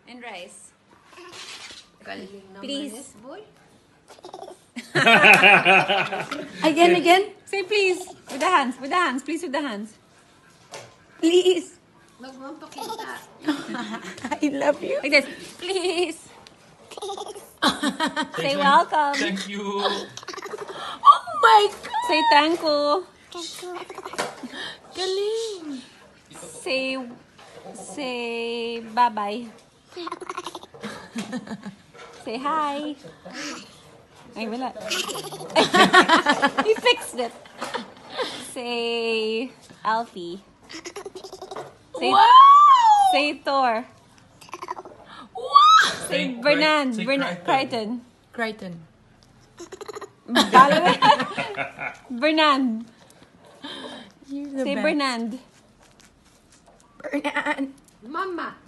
and rice. Please. Boy. Again. Say please. With the hands. Please with the hands. Please. Wag mo pakita. I love you. Like this. Please. Say welcome. Thank you. Oh my God. Say thank you. Galing. Say bye-bye. Say hi. Ay, wala. He fixed it. Say Alfie. Wow. Say Thor. Wow. Say Bernard. Say Crichton. Crichton. Bernard. You're the Say best. Bernard. Bernard. Mama.